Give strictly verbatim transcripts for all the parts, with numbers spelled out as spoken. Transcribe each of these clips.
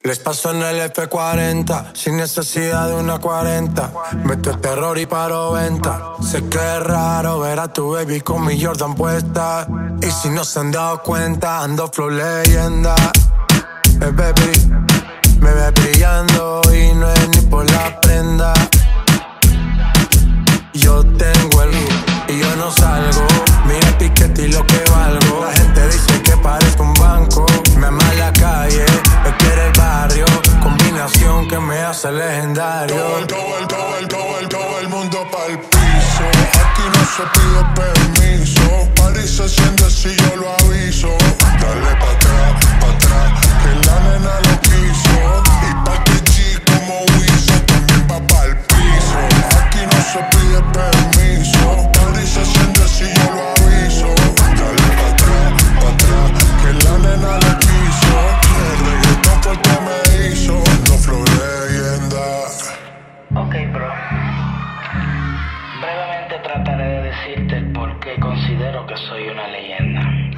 Les paso en el F cuarenta, sin necesidad de una cuarenta. Meto el terror y paro venta. Sé que es raro ver a tu baby con mi Jordan puesta. Y si no se han dado cuenta, ando flow leyenda. Eh, baby, me ve brillando y no es ni por la prenda. Yo tengo el y yo no salgo. Mira el ticket y lo que valgo. La gente dice que parezco un banco. Me ama la calle, me quiere el barrio. Combinación que me hace legendario. Todo el, todo el, todo el, todo el, todo el mundo pa'l piso. Aquí no se pide permiso. París se siente si yo lo aviso. Dale pa' atrás, pa' atrás, que la nena lo quiso. Y pa' que G como Wiso también va pa'l piso. Aquí no se pide permiso. París se siente si yo lo aviso. Dale pa' atrás, pa' atrás, que la nena lo quiso. El reggaetón fue el que me hizo. No flow leyenda. Ok, bro. Brevemente trataré de decirte el por qué considero que soy una leyenda.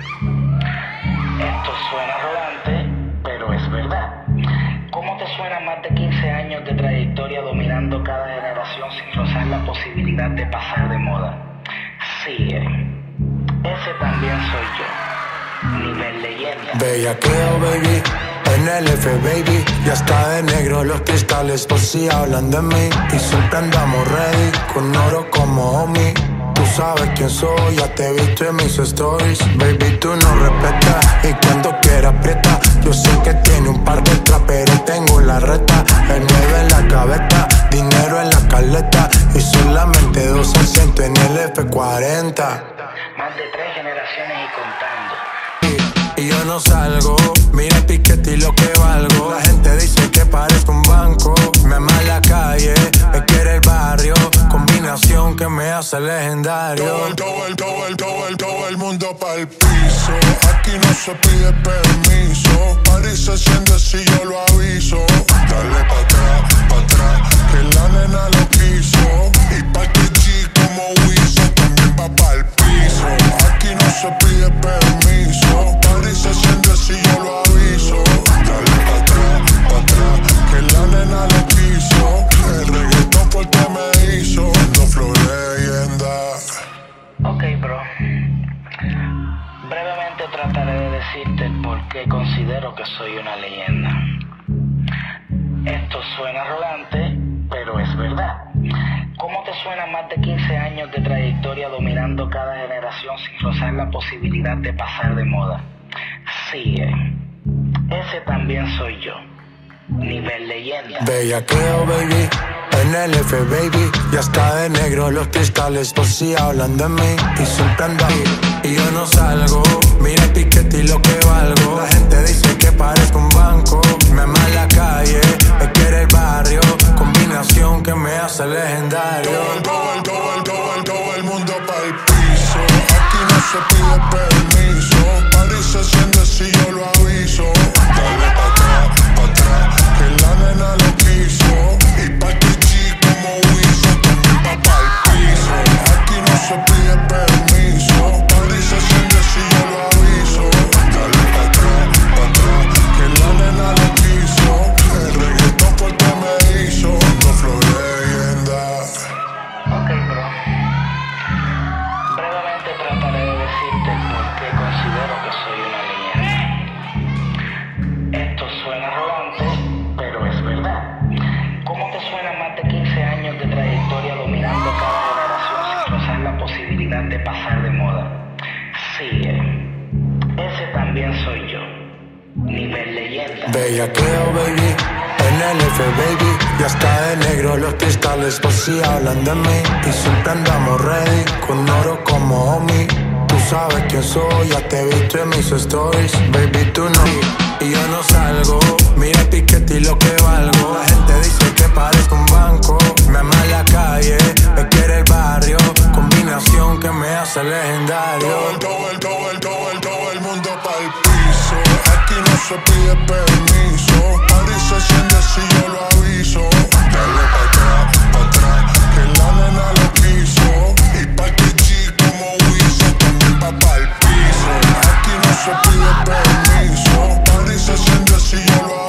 Esto suena arrogante, pero es verdad. ¿Cómo te suenan más de quince años de trayectoria dominando cada generación sin rozar la posibilidad de pasar de moda? Sigue. Ese también soy yo. Nivel leyenda. Bellaqueo, baby, en el F, baby. Ya está de negro los cristales por si hablan de mí. Y siempre andamos ready, con oro como homie. Tú sabes quién soy, ya te he visto en mis stories. Baby, tú no respetas y cuando quieras aprieta. Yo sé que tiene un par de extras, pero tengo la reta. El nueve en la cabeza, dinero en la caleta. Y solamente dos asientos en el F cuarenta. Más de tres generaciones y contando. Y yo no salgo, mira el piquete y lo que valgo. La gente dice que parezco un banco. Me ama la calle, me quiere el barrio. Combinación que me hace legendario. Todo el, todo el, todo el, todo el, todo el mundo pa'l piso. Aquí no se pide permiso. París se siente si yo lo aviso. Dale pa' atrás, pa' atrás, que la nena lo quiso. Y pa' que G como Wiso también va pa'l piso. Aquí no se pide permiso. París se siente si yo lo aviso. Dale pa' atrás, pa' atrás, que la nena lo quiso. El reggaetón fue el que me hizo. No flow leyenda. Ok, bro. Brevemente trataré de decirte el por qué considero que soy una leyenda. Esto suena arrogante, pero es verdad. ¿Cómo te suenan más de quince años de trayectoria dominando cada generación sin rozar la posibilidad de pasar de moda? Sigue. Ese también soy yo. Nivel leyenda. Bellaqueo, baby, en el F, baby. Ya está de negro los cristales por si hablan de mí. Y siempre ando y yo no salgo. Mira el piquete y lo que valgo. La gente dice que parezco un banco. Me ama la calle, me quiere el barrio. Combinación que me hace legendario. Todo el, todo el, todo el, todo el, todo el mundo pa'l piso. Aquí no se pide permiso. París se siente si yo lo aviso. Dale pa' atrás, pa' atrás, que la nena lo quiso. Y pa' que G como Wiso también va pa'l piso. Aquí no se pide permiso. París se siente si yo lo aviso. Dale pa' atrás, pa' atrás, que la nena lo quiso. El reggaetón fue el que me hizo. No flow leyenda. Ok, bro. Brevemente trataré de decirte el por qué considero que soy una leyenda. Esto suena arrogante, pero es verdad. ¿Cómo te suenan más de quince años de trayectoria dominando cada generación sin rozar la posibilidad de pasar de moda? Sigue. Ese también soy yo. Nivel leyenda. Bellaqueo, baby, en el F, baby. Ya está de negro los cristales por si hablan de mí. Y siempre andamos ready, con oro como homie. Tú sabes quién soy, ya te he visto en mis stories. Baby, tú no, y yo no salgo. Mira el piquete y lo que valgo. La gente dice que parezco un banco. Me ama la calle, me quiere el barrio. Combinación que me hace legendario. Todo el, todo el, todo el, todo el, todo el mundo pa'l piso. Aquí no se pide permiso. París se siente si yo lo aviso. Dale pa' atrás, pa' atrás, que la nena lo quiso. Y pa' que G como Wiso también va pa'l piso. Aquí no se pide permiso. París se siente si yo lo aviso.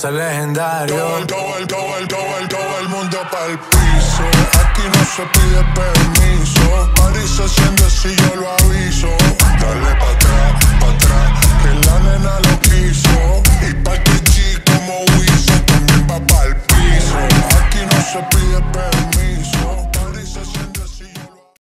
ser legendario. Todo el, todo el, todo el, todo el, todo el mundo pa'l piso. Aquí no se pide permiso. Party se enciende si yo lo aviso. Dale pa' atrás, pa' atrás, que la nena lo quiso.